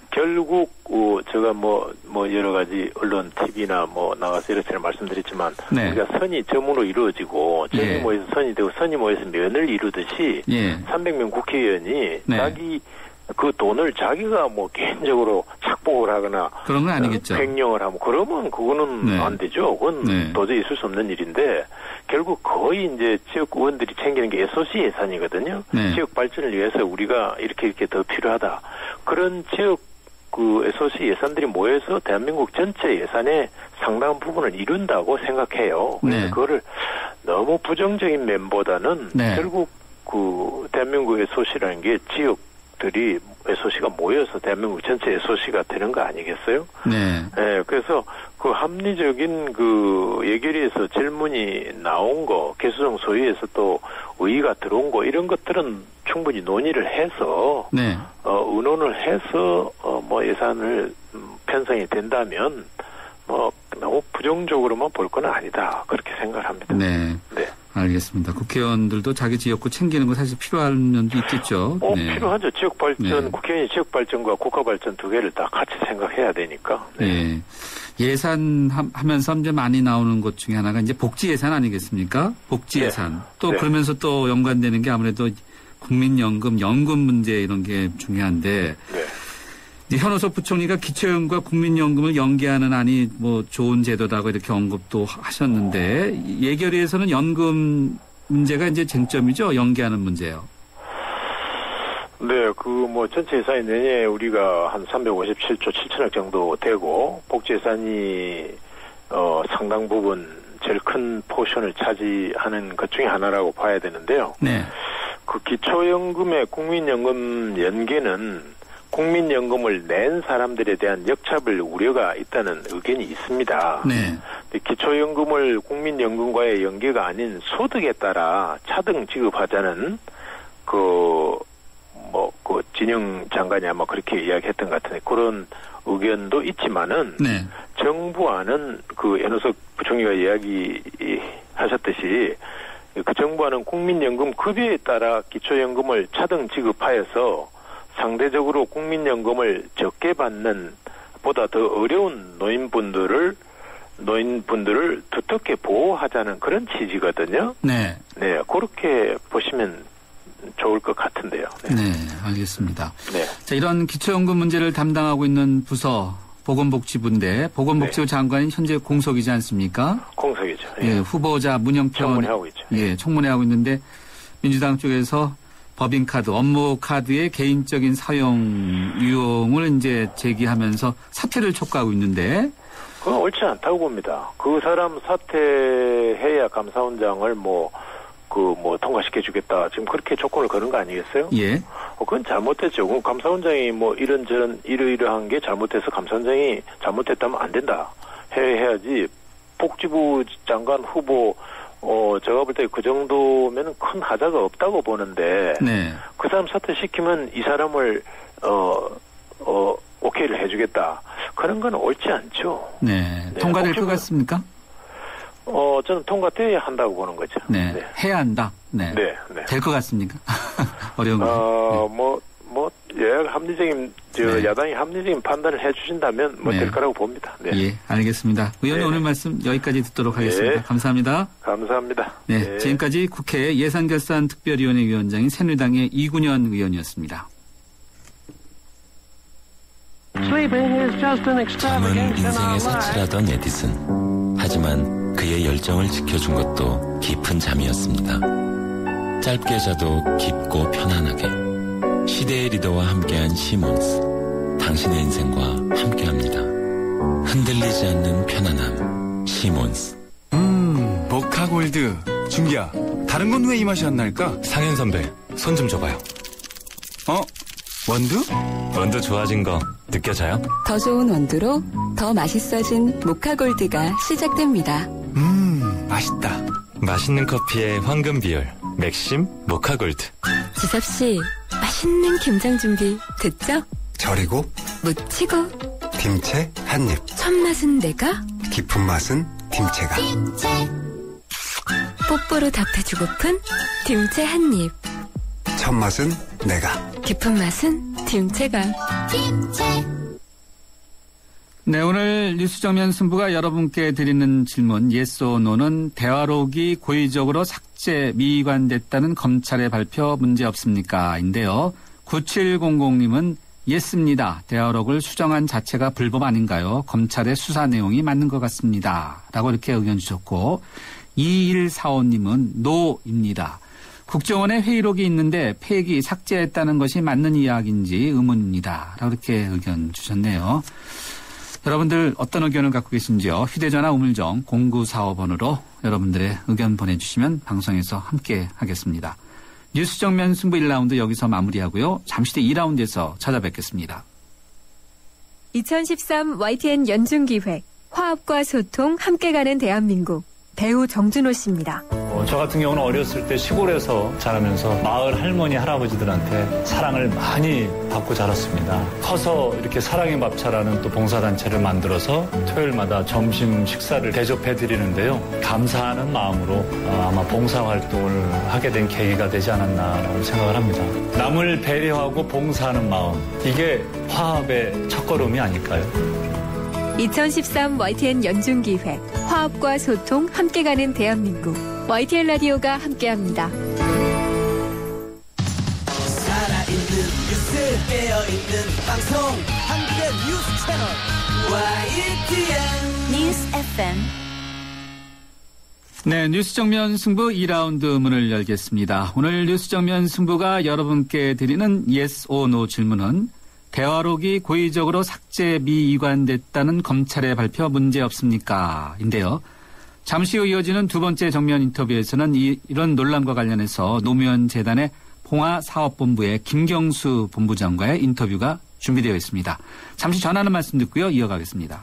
결국 어, 제가 뭐 뭐 여러 가지 언론 티비나 뭐 나가서 이렇게 말씀드렸지만 네. 우리가 선이 점으로 이루어지고 점이 예. 모여서 선이 되고 선이 모여서 면을 이루듯이 예. 삼백 명 국회의원이 네. 자기 그 돈을 자기가 뭐 개인적으로 착 착복을 하거나 그런 건 아니겠죠. 어, 횡령을 하면 그러면 그거는 네. 안 되죠. 그건 네. 도저히 있을 수 없는 일인데 결국 거의 이제 지역 의원들이 챙기는 게 에스오씨 예산이거든요. 네. 지역 발전을 위해서 우리가 이렇게 이렇게 더 필요하다. 그런 지역 그 에스오씨 예산들이 모여서 대한민국 전체 예산의 상당한 부분을 이룬다고 생각해요. 그래서 네. 그거를 너무 부정적인 면보다는 네. 결국 그 대한민국 에스오씨라는 게 지역들이 에스오씨가 모여서 대한민국 전체 에스오씨가 되는 거 아니겠어요? 네. 네, 그래서 그 합리적인 그 예결위에서 질문이 나온 거, 개수정 소위에서 또 의의가 들어온 거 이런 것들은 충분히 논의를 해서 네. 어, 의논을 해서 어, 뭐 예산을 편성이 된다면 뭐 너무 부정적으로만 볼 건 아니다 그렇게 생각을 합니다. 네. 네. 알겠습니다. 국회의원들도 자기 지역구 챙기는 거 사실 필요한 면도 있겠죠. 어, 네. 필요하죠. 지역 발전, 네. 국회의원이 지역 발전과 국가 발전 두 개를 다 같이 생각해야 되니까. 네. 네. 예산 하면서 이제 많이 나오는 것 중에 하나가 이제 복지 예산 아니겠습니까? 복지 예산. 네. 또 네. 그러면서 또 연관되는 게 아무래도 국민연금, 연금 문제 이런 게 중요한데. 네. 현호섭 부총리가 기초연금과 국민연금을 연계하는 안이 뭐 좋은 제도다고 이렇게 언급도 하셨는데 예결위에서는 연금 문제가 이제 쟁점이죠. 연계하는 문제요. 네, 그 뭐 전체 예산이 내년에 우리가 한 삼백오십칠조 칠천억 정도 되고 복지 예산이 어 상당 부분 제일 큰 포션을 차지하는 것 중에 하나라고 봐야 되는데요. 네. 그 기초연금의 국민연금 연계는 국민연금을 낸 사람들에 대한 역차별 우려가 있다는 의견이 있습니다. 네. 기초연금을 국민연금과의 연계가 아닌 소득에 따라 차등 지급하자는 그 뭐 그 진영 장관이 아마 그렇게 이야기했던 것 같은데 그런 의견도 있지만은 네. 정부안은 그 연호석 부총리가 이야기하셨듯이 그 정부안은 국민연금 급여에 따라 기초연금을 차등 지급하여서 상대적으로 국민연금을 적게 받는 보다 더 어려운 노인분들을 노인분들을 두텁게 보호하자는 그런 취지거든요. 네. 네, 그렇게 보시면 좋을 것 같은데요. 네, 네 알겠습니다. 네. 자, 이런 기초연금 문제를 담당하고 있는 부서 보건복지부인데 보건복지부 네. 장관이 현재 공석이지 않습니까? 공석이죠. 예. 예, 후보자 문영편 청문회하고 있죠. 예, 청문회하고 있는데 민주당 쪽에서 법인카드, 업무카드의 개인적인 사용 유용을 이제 제기하면서 사퇴를 촉구하고 있는데. 그건 옳지 않다고 봅니다. 그 사람 사퇴해야 감사원장을 뭐, 그 뭐 통과시켜주겠다. 지금 그렇게 조건을 거는 거 아니겠어요? 예. 어, 그건 잘못됐죠. 그럼 감사원장이 뭐 이런저런 이러이러한 게 잘못해서 감사원장이 잘못했다면 안 된다. 해, 해야지. 복지부 장관 후보 어, 제가 볼 때 그 정도면 큰 하자가 없다고 보는데, 네. 그 사람 사퇴시키면 이 사람을, 어, 어, 오케이를 해주겠다. 그런 건 옳지 않죠. 네. 네. 통과될 것 같습니까? 어, 저는 통과돼야 한다고 보는 거죠. 네. 네. 해야 한다. 네. 네. 네. 될 것 같습니까? 어려운 거. 어, 네. 뭐, 뭐, 예, 합리적인, 저, 네. 야당이 합리적인 판단을 해 주신다면 뭐 될 네. 거라고 봅니다. 네. 예, 알겠습니다. 의원님 네. 오늘 말씀 여기까지 듣도록 하겠습니다. 네. 감사합니다. 감사합니다. 네, 네. 지금까지 국회 예산결산특별위원회 위원장인 새누리당의 이군현 의원이었습니다. 밤은 인생의 사치라던 에디슨. 하지만 그의 열정을 지켜준 것도 깊은 잠이었습니다. 짧게 자도 깊고 편안하게. 시대의 리더와 함께한 시몬스. 당신의 인생과 함께합니다. 흔들리지 않는 편안함. 시몬스. 음, 모카골드. 준기야, 다른 건 왜 이 맛이 안 날까? 상현 선배, 손 좀 줘봐요. 어? 원두? 원두 좋아진 거 느껴져요? 더 좋은 원두로 더 맛있어진 모카골드가 시작됩니다. 음, 맛있다. 맛있는 커피의 황금 비율. 맥심 모카골드. 지섭씨, 맛있는 김장 준비 됐죠? 절이고 무치고 김치 한 입. 첫맛은 내가, 깊은 맛은 김치가. 뽀뽀로 답해주고픈 김치 한 입. 첫맛은 내가, 깊은 맛은 김치가. 네, 오늘 뉴스정면 승부가 여러분께 드리는 질문 yes or no는 대화록이 고의적으로 삭제, 미관됐다는 검찰의 발표 문제 없습니까? 인데요. 구칠공공님은 예스입니다. 대화록을 수정한 자체가 불법 아닌가요? 검찰의 수사 내용이 맞는 것 같습니다. 라고 이렇게 의견 주셨고 이일사오님은 노입니다. 국정원에 회의록이 있는데 폐기 삭제했다는 것이 맞는 이야기인지 의문입니다. 라고 이렇게 의견 주셨네요. 여러분들 어떤 의견을 갖고 계신지요? 휴대전화 우물정 공구사오번으로 여러분들의 의견 보내주시면 방송에서 함께 하겠습니다. 뉴스 정면 승부 일 라운드 여기서 마무리하고요. 잠시 뒤 이 라운드에서 찾아뵙겠습니다. 이천십삼 와이티엔 연중기획 화합과 소통 함께 가는 대한민국 배우 정준호 씨입니다. 어, 저 같은 경우는 어렸을 때 시골에서 자라면서 마을 할머니 할아버지들한테 사랑을 많이 받고 자랐습니다. 커서 이렇게 사랑의 밥차라는 또 봉사단체를 만들어서 토요일마다 점심 식사를 대접해드리는데요. 감사하는 마음으로 어, 아마 봉사활동을 하게 된 계기가 되지 않았나라고 생각을 합니다. 남을 배려하고 봉사하는 마음, 이게 화합의 첫걸음이 아닐까요? 이천십삼 와이티엔 연중기획 화합과 소통 함께 가는 대한민국 와이티엔 라디오가 함께합니다. 살아있는 뉴스 깨어있는 방송 한국의 뉴스 채널 와이티엔 뉴스 에프엠. 네, 뉴스 정면 승부 이 라운드 문을 열겠습니다. 오늘 뉴스 정면 승부가 여러분께 드리는 yes or no 질문은 대화록이 고의적으로 삭제 미이관됐다는 검찰의 발표 문제 없습니까? 인데요. 잠시 후 이어지는 두 번째 정면 인터뷰에서는 이, 이런 논란과 관련해서 노무현 재단의 봉화사업본부의 김경수 본부장과의 인터뷰가 준비되어 있습니다. 잠시 전하는 말씀 듣고요. 이어가겠습니다.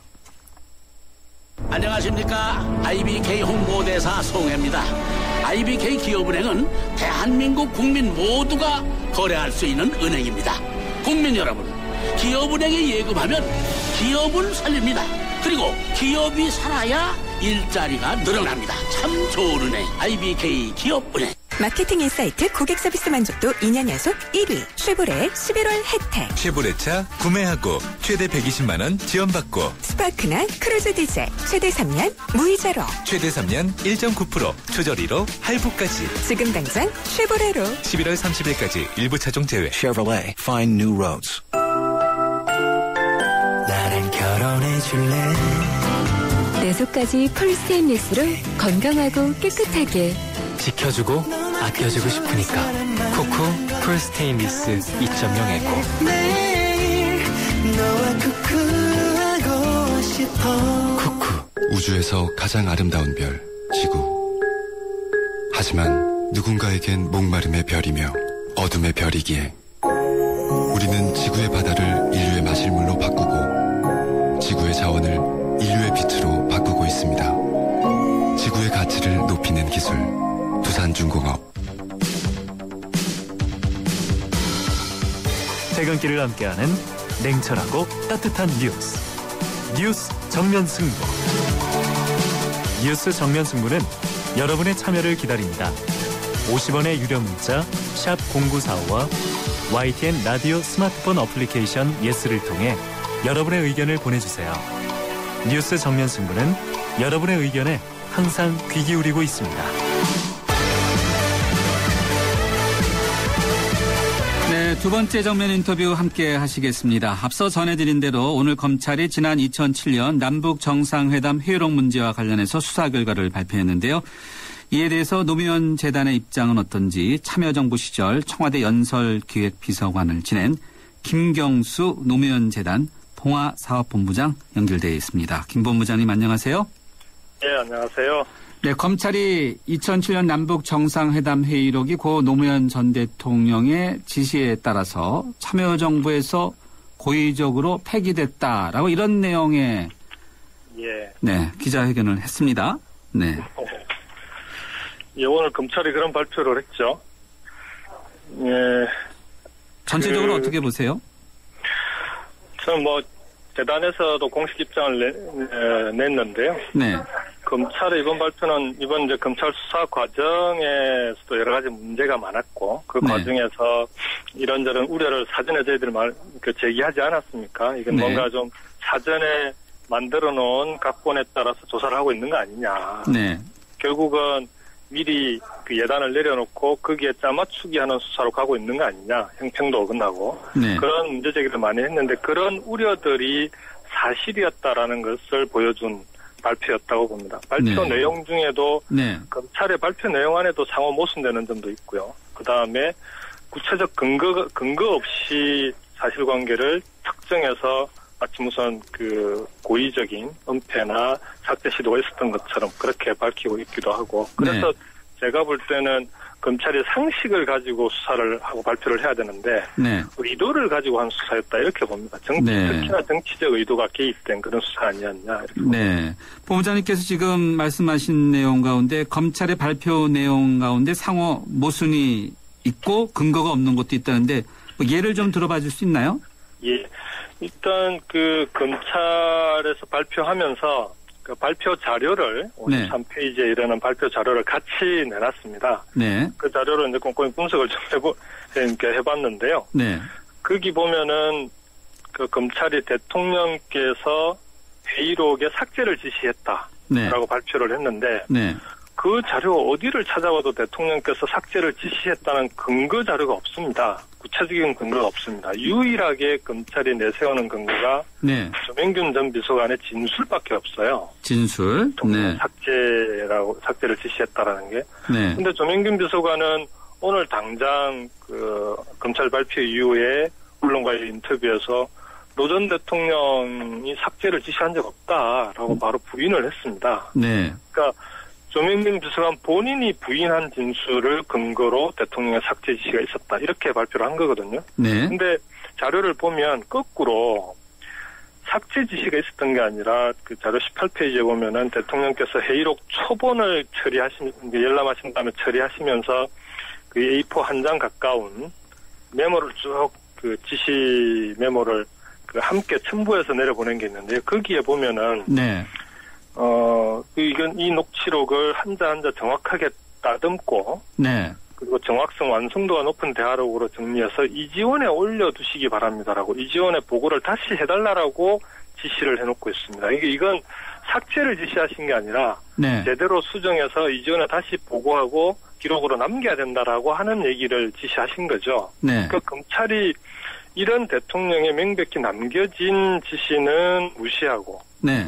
안녕하십니까. 아이비케이 홍보대사 송혜입니다. 아이비케이 기업은행은 대한민국 국민 모두가 거래할 수 있는 은행입니다. 국민 여러분, 기업은행에 예금하면 기업을 살립니다. 그리고 기업이 살아야 일자리가 늘어납니다. 참 좋은 은행, 아이비케이 기업은행. 마케팅 인사이트 고객 서비스 만족도 이 년 연속 일 위 쉐보레 십일월 혜택. 쉐보레차 구매하고 최대 백이십만 원 지원받고 스파크나 크루즈 디젤 최대 삼 년 무이자로 최대 삼 년 일 점 구 퍼센트 초저리로 할부까지. 지금 당장 쉐보레로 십일월 삼십일까지 일부 차종 제외. Chevrolet, find new roads. 나랑 결혼해 줄래? 내 속까지 풀 스테인리스로 건강하고 깨끗하게 지켜주고 아껴주고 싶으니까 쿠쿠 풀 스테인리스 이 점 영 에코. 매일 너와 쿠쿠하고 싶어. 쿠쿠. 우주에서 가장 아름다운 별, 지구. 하지만 누군가에겐 목마름의 별이며 어둠의 별이기에 우리는 지구의 바다를 인류의 마실물로 바꾸고 지구의 자원을 인류의 빛으로 바꾸고 있습니다. 지구의 가치를 높이는 기술, 두산중공업. 퇴근길을 함께하는 냉철하고 따뜻한 뉴스. 뉴스 정면 승부. 뉴스 정면 승부는 여러분의 참여를 기다립니다. 오십 원의 유료 문자 샵 공구사오와 와이티엔 라디오 스마트폰 어플리케이션 예스를 통해 여러분의 의견을 보내주세요. 뉴스 정면 승부는 여러분의 의견에 항상 귀 기울이고 있습니다. 네, 두 번째 정면 인터뷰 함께 하시겠습니다. 앞서 전해드린 대로 오늘 검찰이 지난 이천칠 년 남북 정상회담 회의록 문제와 관련해서 수사 결과를 발표했는데요. 이에 대해서 노무현 재단의 입장은 어떤지 참여정부 시절 청와대 연설기획비서관을 지낸 김경수 노무현 재단 봉화사업본부장 연결되어 있습니다. 김 본부장님 안녕하세요. 네, 안녕하세요. 네, 검찰이 이천칠 년 남북 정상회담 회의록이 고 노무현 전 대통령의 지시에 따라서 참여정부에서 고의적으로 폐기됐다라고 이런 내용의 예. 네, 기자회견을 했습니다. 네. 예, 오늘 검찰이 그런 발표를 했죠. 예. 전체적으로 그, 어떻게 보세요? 저는 뭐 재단에서도 공식 입장을 내, 냈는데요. 네. 검찰의 이번 발표는 이번 이제 검찰 수사 과정에서도 여러 가지 문제가 많았고 그 네. 과정에서 이런저런 우려를 사전에 저희들 말 그 제기하지 않았습니까? 이건 네. 뭔가 좀 사전에 만들어 놓은 각본에 따라서 조사를 하고 있는 거 아니냐. 네. 결국은 미리 그 예단을 내려놓고 거기에 짜맞추기 하는 수사로 가고 있는 거 아니냐. 형평도 어긋나고. 네. 그런 문제 제기를 많이 했는데 그런 우려들이 사실이었다라는 것을 보여준 발표였다고 봅니다. 발표 네. 내용 중에도 네. 검찰의 발표 내용 안에도 상호 모순되는 점도 있고요. 그 다음에 구체적 근거 근거 없이 사실관계를 특정해서 마치 무슨 그 고의적인 은폐나 삭제 시도가 있었던 것처럼 그렇게 밝히고 있기도 하고. 그래서 네. 제가 볼 때는 검찰이 상식을 가지고 수사를 하고 발표를 해야 되는데 네. 의도를 가지고 한 수사였다 이렇게 봅니다. 정치, 네. 특히나 정치적 의도가 개입된 그런 수사 아니었냐 이렇게 네. 본부장님께서 지금 말씀하신 내용 가운데 검찰의 발표 내용 가운데 상호 모순이 있고 근거가 없는 것도 있다는데 뭐 예를 좀 들어봐 줄 수 있나요? 예. 일단 그 검찰에서 발표하면서 그 발표 자료를 오십삼 페이지에 이르는 발표 자료를 같이 내놨습니다. 네. 그 자료를 이제 꼼꼼히 분석을 좀 해보, 이렇게 해봤는데요. 네. 거기 보면은 그 검찰이 대통령께서 회의록에 삭제를 지시했다라고 네. 발표를 했는데 네. 그 자료 어디를 찾아봐도 대통령께서 삭제를 지시했다는 근거 자료가 없습니다. 구체적인 근거가 없습니다. 유일하게 검찰이 내세우는 근거가 네. 조명균 전 비서관의 진술밖에 없어요. 진술. 대통령 네. 삭제라고 삭제를 지시했다라는 게. 네. 근데 조명균 비서관은 오늘 당장 그 검찰 발표 이후에 언론과의 인터뷰에서 노 전 대통령이 삭제를 지시한 적 없다라고 바로 부인을 했습니다. 네. 그러니까 조명균 비서관 본인이 부인한 진술을 근거로 대통령의 삭제 지시가 있었다. 이렇게 발표를 한 거거든요. 네. 근데 자료를 보면 거꾸로 삭제 지시가 있었던 게 아니라 그 자료 십팔 페이지에 보면은 대통령께서 회의록 초본을 처리하신, 열람하신 다음에 처리하시면서 그 에이 사 한 장 가까운 메모를 쭉 그 지시 메모를 그 함께 첨부해서 내려보낸 게 있는데요. 거기에 보면은 네. 어, 이건 이 녹취록을 한자 한자 정확하게 따듬고, 네. 그리고 정확성 완성도가 높은 대화록으로 정리해서 이지원에 올려두시기 바랍니다라고, 이지원에 보고를 다시 해달라라고 지시를 해놓고 있습니다. 이게, 이건 삭제를 지시하신 게 아니라, 네. 제대로 수정해서 이지원에 다시 보고하고 기록으로 남겨야 된다라고 하는 얘기를 지시하신 거죠. 네. 그러니까 검찰이 이런 대통령의 명백히 남겨진 지시는 무시하고, 네.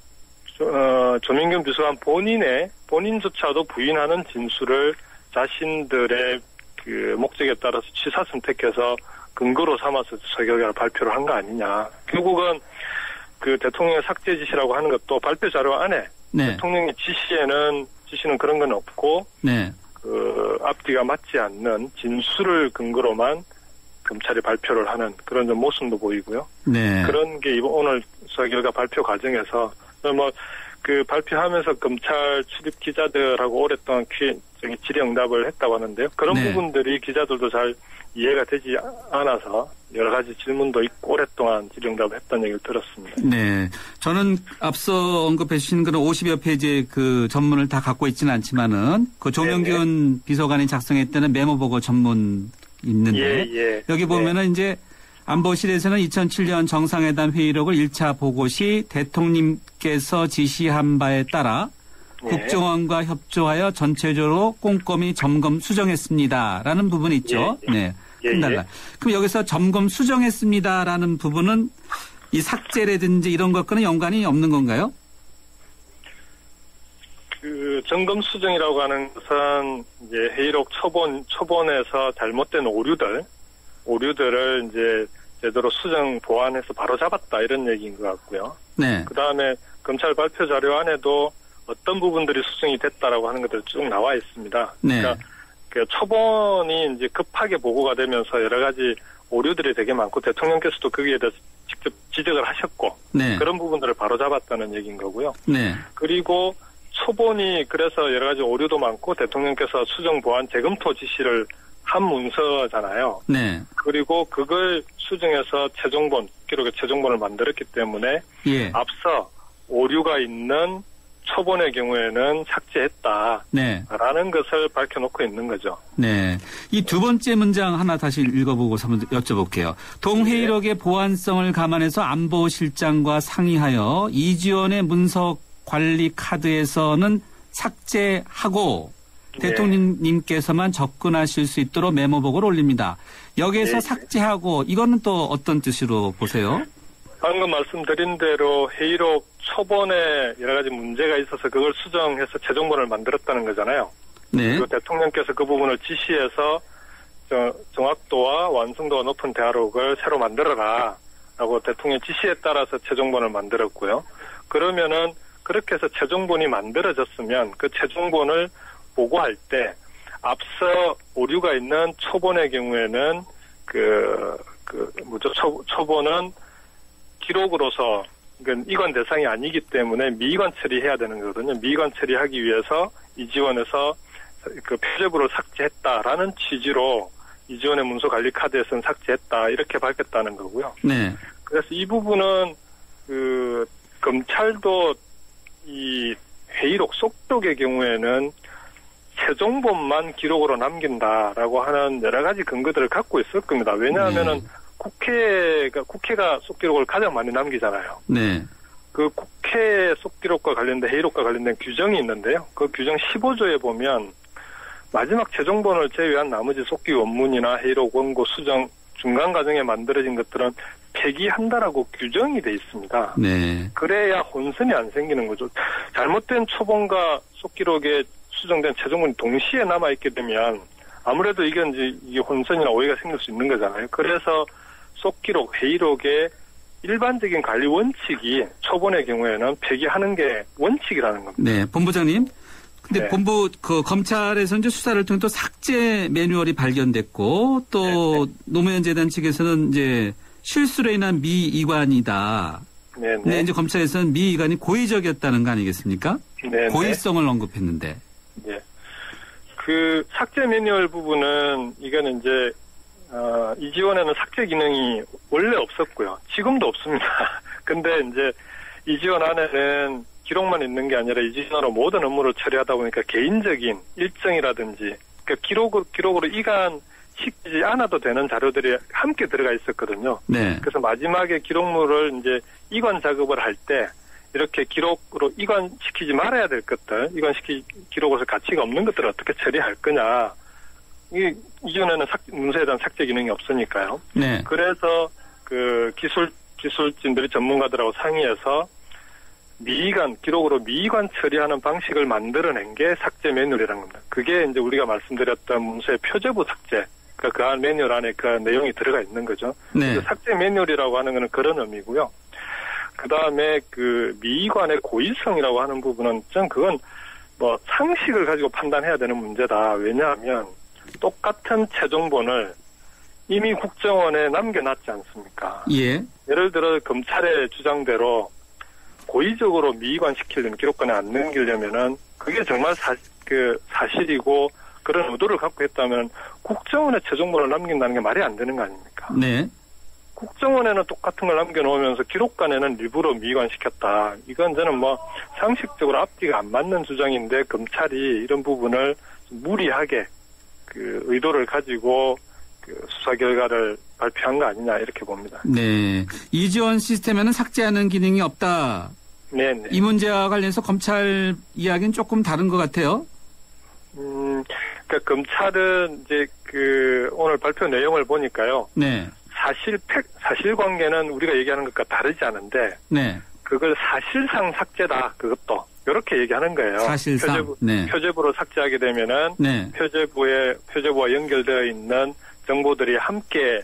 어, 조민균 비서관 본인의, 본인조차도 부인하는 진술을 자신들의 그 목적에 따라서 취사 선택해서 근거로 삼아서 서결과를 발표를 한 거 아니냐. 결국은 그 대통령의 삭제 지시라고 하는 것도 발표 자료 안에 네. 대통령의 지시에는, 지시는 그런 건 없고, 네. 그 앞뒤가 맞지 않는 진술을 근거로만 검찰이 발표를 하는 그런 좀 모습도 보이고요. 네. 그런 게 이번 오늘 서결과 발표 과정에서 뭐 그 발표하면서 검찰 출입 기자들하고 오랫동안 퀴, 저기 질의응답을 했다고 하는데요. 그런 네. 부분들이 기자들도 잘 이해가 되지 않아서 여러 가지 질문도 있고 오랫동안 질의응답을 했다는 얘기를 들었습니다. 네. 저는 앞서 언급해 주신 그런 오십여 페이지의 그 전문을 다 갖고 있지는 않지만은 그 조명균 네네. 비서관이 작성했다는 메모보고 전문 있는데 예, 예. 여기 보면은 네. 이제 안보실에서는 이천칠 년 정상회담 회의록을 일 차 보고 시 대통령께서 지시한 바에 따라 네. 국정원과 협조하여 전체적으로 꼼꼼히 점검 수정했습니다라는 부분이 있죠. 예, 예. 네. 예, 한 달러. 예. 그럼 여기서 점검 수정했습니다라는 부분은 이 삭제라든지 이런 것과는 연관이 없는 건가요? 그 점검 수정이라고 하는 것은 이제 회의록 초본 초본에서 잘못된 오류들 오류들을 이제 제대로 수정 보완해서 바로 잡았다 이런 얘기인 것 같고요. 네. 그 다음에 검찰 발표 자료 안에도 어떤 부분들이 수정이 됐다라고 하는 것들 쭉 나와 있습니다. 네. 그러니까 그 초본이 이제 급하게 보고가 되면서 여러 가지 오류들이 되게 많고 대통령께서도 거기에 대해서 직접 지적을 하셨고 네. 그런 부분들을 바로 잡았다는 얘기인 거고요. 네. 그리고 초본이 그래서 여러 가지 오류도 많고 대통령께서 수정 보완 재검토 지시를 한 문서잖아요. 네. 그리고 그걸 수정해서 최종본, 기록의 최종본을 만들었기 때문에 예. 앞서 오류가 있는 초본의 경우에는 삭제했다. 네. 라는 것을 밝혀놓고 있는 거죠. 네. 이 두 번째 문장 하나 다시 읽어보고서 한번 여쭤볼게요. 동회의록의 네. 보안성을 감안해서 안보실장과 상의하여 이지원의 문서 관리 카드에서는 삭제하고 대통령님께서만 접근하실 수 있도록 메모복을 올립니다. 여기에서 네. 삭제하고 이거는 또 어떤 뜻으로 보세요? 방금 말씀드린 대로 회의록 초본에 여러 가지 문제가 있어서 그걸 수정해서 최종본을 만들었다는 거잖아요. 네. 그리고 대통령께서 그 부분을 지시해서 저, 정확도와 완성도가 높은 대화록을 새로 만들어라 라고 대통령 지시에 따라서 최종본을 만들었고요. 그러면은 그렇게 해서 최종본이 만들어졌으면 그 최종본을 보고할 때 앞서 오류가 있는 초본의 경우에는 그, 그, 뭐죠, 초, 초본은 기록으로서 이건 이관 대상이 아니기 때문에 미이관 처리해야 되는 거거든요. 미이관 처리하기 위해서 이지원에서 그 표제부를 삭제했다라는 취지로 이지원의 문서 관리 카드에서는 삭제했다 이렇게 밝혔다는 거고요. 네. 그래서 이 부분은 그 검찰도 이 회의록 속독의 경우에는 최종본만 기록으로 남긴다라고 하는 여러 가지 근거들을 갖고 있을 겁니다. 왜냐하면은 네. 국회가 국회가 속기록을 가장 많이 남기잖아요. 네. 그 국회 속기록과 관련된 회의록과 관련된 규정이 있는데요. 그 규정 십오 조에 보면 마지막 최종본을 제외한 나머지 속기 원문이나 회의록 원고 수정 중간 과정에 만들어진 것들은 폐기한다라고 규정이 돼 있습니다. 네. 그래야 혼선이 안 생기는 거죠. 잘못된 초본과 속기록에 수정된 최종본이 동시에 남아 있게 되면 아무래도 이게 이제 이게 혼선이나 오해가 생길 수 있는 거잖아요. 그래서 속기록, 회의록의 일반적인 관리 원칙이 초본의 경우에는 폐기하는 게 원칙이라는 겁니다. 네, 본부장님. 근데 네. 본부 그 검찰에서 이제 수사를 통해 또 삭제 매뉴얼이 발견됐고 또 네, 네. 노무현 재단 측에서는 이제 실수로 인한 미이관이다. 네, 네. 근데 이제 검찰에서는 미이관이 고의적이었다는 거 아니겠습니까? 네, 고의성을 네. 언급했는데. 네. 그 삭제 매뉴얼 부분은 이거는 이제 어, 이지원에는 삭제 기능이 원래 없었고요. 지금도 없습니다. 근데 이제 이지원 안에는 기록만 있는 게 아니라 이지원으로 모든 업무를 처리하다 보니까 개인적인 일정이라든지 그러니까 기록으로, 기록으로 이관시키지 않아도 되는 자료들이 함께 들어가 있었거든요. 네. 그래서 마지막에 기록물을 이제 이관 작업을 할 때 이렇게 기록으로 이관시키지 말아야 될 것들, 이관시키 기록으로서 가치가 없는 것들을 어떻게 처리할 거냐. 이 이전에는 삭, 문서에 대한 삭제 기능이 없으니까요. 네. 그래서 그 기술 기술진들이 전문가들하고 상의해서 미이관 기록으로 미이관 처리하는 방식을 만들어낸 게 삭제 매뉴얼이라는 겁니다. 그게 이제 우리가 말씀드렸던 문서의 표제부 삭제. 그러니까 그 안 매뉴얼 안에 그 내용이 들어가 있는 거죠. 네. 그래서 삭제 매뉴얼이라고 하는 것은 그런 의미고요. 그 다음에 그 미이관의 고의성이라고 하는 부분은 전 그건 뭐 상식을 가지고 판단해야 되는 문제다. 왜냐하면 똑같은 최종본을 이미 국정원에 남겨놨지 않습니까? 예. 예를 들어 검찰의 주장대로 고의적으로 미이관시키려면 기록관에 안 넘기려면은 그게 정말 사, 그 사실이고 그런 의도를 갖고 했다면 국정원에 최종본을 남긴다는 게 말이 안 되는 거 아닙니까? 네. 국정원에는 똑같은 걸 남겨놓으면서 기록관에는 일부러 미이관시켰다. 이건 저는 뭐 상식적으로 앞뒤가 안 맞는 주장인데 검찰이 이런 부분을 무리하게 그 의도를 가지고 그 수사 결과를 발표한 거 아니냐 이렇게 봅니다. 네. 이지원 시스템에는 삭제하는 기능이 없다. 네네. 이 문제와 관련해서 검찰 이야기는 조금 다른 것 같아요. 음, 그러니까 검찰은 이제 그 오늘 발표 내용을 보니까요. 네. 사실 팩 사실관계는 우리가 얘기하는 것과 다르지 않은데. 네. 그걸 사실상 삭제다. 그것도. 이렇게 얘기하는 거예요. 사실상. 표제부, 네. 표제부로 삭제하게 되면은. 네. 표제부에, 표제부와 연결되어 있는 정보들이 함께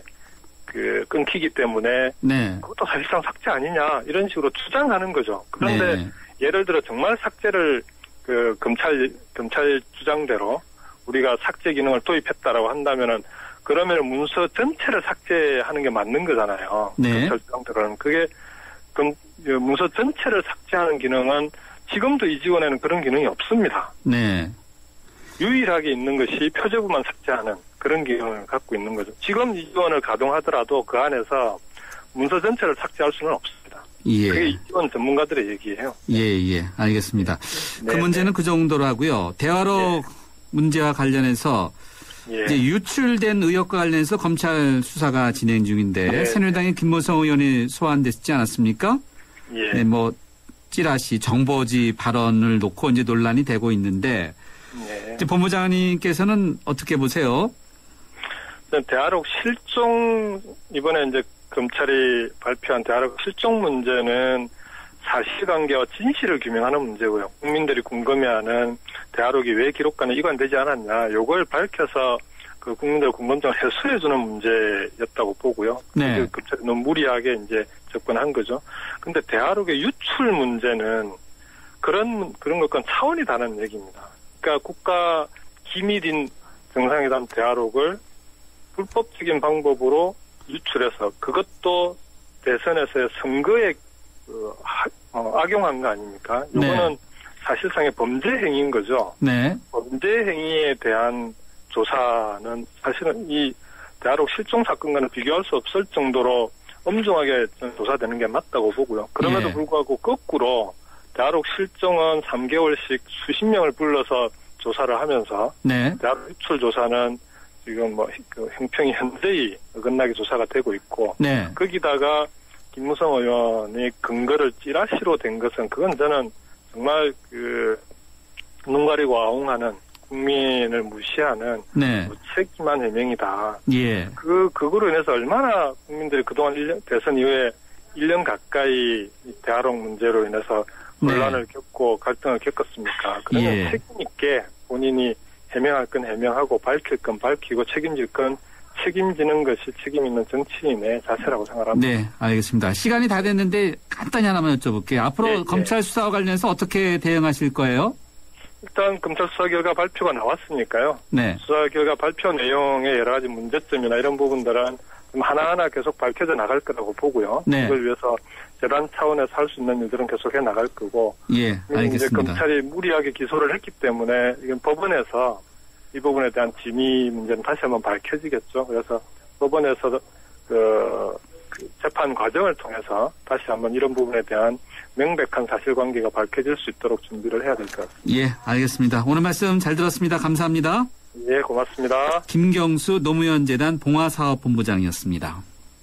그 끊기기 때문에. 네. 그것도 사실상 삭제 아니냐. 이런 식으로 주장하는 거죠. 그런데 네. 예를 들어 정말 삭제를 그 검찰, 검찰 주장대로 우리가 삭제 기능을 도입했다라고 한다면은 그러면 문서 전체를 삭제하는 게 맞는 거잖아요. 네. 검찰 주장대로는. 그게 그럼 문서 전체를 삭제하는 기능은 지금도 이지원에는 그런 기능이 없습니다. 네. 유일하게 있는 것이 표제부만 삭제하는 그런 기능을 갖고 있는 거죠. 지금 이지원을 가동하더라도 그 안에서 문서 전체를 삭제할 수는 없습니다. 예. 그게 이지원 전문가들의 얘기예요. 예, 예. 알겠습니다. 네, 그 문제는 네. 그 정도로 하고요. 대화록 네. 문제와 관련해서 예. 이제 유출된 의혹과 관련해서 검찰 수사가 진행 중인데 네. 새누리당의 김무성 의원이 소환됐지 않았습니까? 예. 네, 뭐 찌라시 정보지 발언을 놓고 이제 논란이 되고 있는데 네. 본부장님께서는 어떻게 보세요? 대화록 실종, 이번에 이제 검찰이 발표한 대화록 실종 문제는 사실관계와 진실을 규명하는 문제고요. 국민들이 궁금해하는 대화록이 왜 기록관에 이관되지 않았냐, 요걸 밝혀서 그 국민들 궁금증을 해소해주는 문제였다고 보고요. 네. 검찰이 너무 무리하게 이제 접근한 거죠. 근데 대화록의 유출 문제는 그런, 그런 것과는 차원이 다른 얘기입니다. 그러니까 국가 기밀인 정상회담 대화록을 불법적인 방법으로 유출해서 그것도 대선에서의 선거에 그, 하, 어, 악용한 거 아닙니까? 이거는 네. 사실상의 범죄 행위인 거죠. 네. 범죄 행위에 대한 조사는 사실은 이 대화록 실종 사건과는 비교할 수 없을 정도로 엄중하게 조사되는 게 맞다고 보고요. 그럼에도 예. 불구하고 거꾸로 대화록 실종은 삼 개월씩 수십 명을 불러서 조사를 하면서 네. 대화록 유출 조사는 지금 뭐 그 형평이 현저히 어긋나게 조사가 되고 있고 네. 거기다가 김무성 의원이 근거를 찌라시로 된 것은 그건 저는 정말 그 눈 가리고 아웅하는 국민을 무시하는 네. 무책임한 해명이다. 예. 그 그거로 인해서 얼마나 국민들이 그동안 일 년, 대선 이후에 일 년 가까이 대화록 문제로 인해서 혼란을 네. 겪고 갈등을 겪었습니까? 그러면 예. 책임 있게 본인이 해명할 건 해명하고 밝힐 건 밝히고 책임질 건 책임지는 것이 책임 있는 정치인의 자세라고 생각합니다. 네, 알겠습니다. 시간이 다 됐는데 간단히 하나만 여쭤볼게요. 앞으로 네, 검찰 수사와 관련해서 어떻게 대응하실 거예요? 일단 검찰 수사 결과 발표가 나왔으니까요. 네. 수사 결과 발표 내용의 여러 가지 문제점이나 이런 부분들은 좀 하나하나 계속 밝혀져 나갈 거라고 보고요. 네. 그걸 위해서 재단 차원에서 할 수 있는 일들은 계속해 나갈 거고. 예, 알겠습니다. 이제 검찰이 무리하게 기소를 했기 때문에 이건 법원에서 이 부분에 대한 진위 문제는 다시 한번 밝혀지겠죠. 그래서 법원에서 그, 그 재판 과정을 통해서 다시 한번 이런 부분에 대한 명백한 사실관계가 밝혀질 수 있도록 준비를 해야 될 것 같습니다. 예, 알겠습니다. 오늘 말씀 잘 들었습니다. 감사합니다. 예, 고맙습니다. 김경수 노무현재단 봉화사업본부장이었습니다.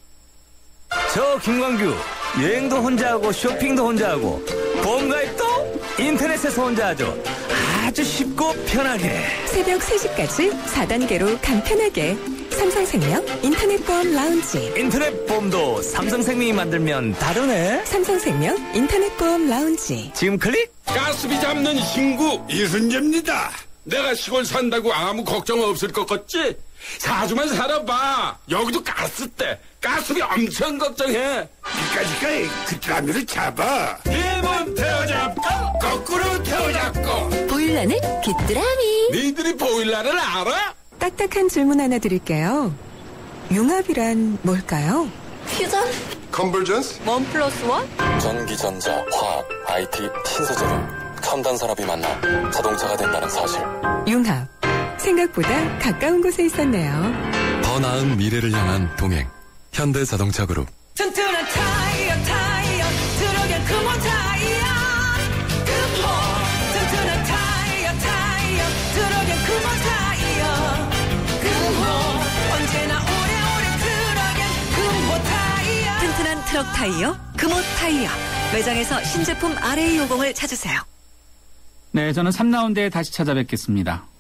저 김광규 여행도 혼자 하고 쇼핑도 혼자 하고 보험가입도 인터넷에서 혼자 하죠. 아주 쉽고 편하게 새벽 세 시까지 사 단계로 간편하게 삼성생명 인터넷보험 라운지. 인터넷 보험도 삼성생명이 만들면 다르네. 삼성생명 인터넷보험 라운지. 지금 클릭. 가스비 잡는 신구 이순재입니다. 내가 시골 산다고 아무 걱정 없을 것 같지? 사주만 살아봐. 여기도 가스 때 가스비 엄청 걱정해. 이까지까지 그라미를 잡아. 힘은 태워잡고 거꾸로 태워잡고. 보일러는 귀뚜라미. 니들이 보일러를 알아? 딱딱한 질문 하나 드릴게요. 융합이란 뭘까요? 퓨전? 컨버전스? 원 플러스 원? 전기, 전자, 화학, 아이티, 신소재 등 첨단 산업이 만나 자동차가 된다는 사실. 융합. 생각보다 가까운 곳에 있었네요. 더 나은 미래를 향한 동행. 현대자동차그룹. 튼튼한 타이어 타이어 들어간 금호 타이어 금호 튼튼한 타이어 타이어 들어간 금호 타이어 금호 언제나 오래오래 들어간 금호 타이어. 튼튼한 트럭 타이어 금호 타이어. 매장에서 신제품 알에이 오십을 찾으세요. 네, 저는 삼 라운드에 다시 찾아뵙겠습니다.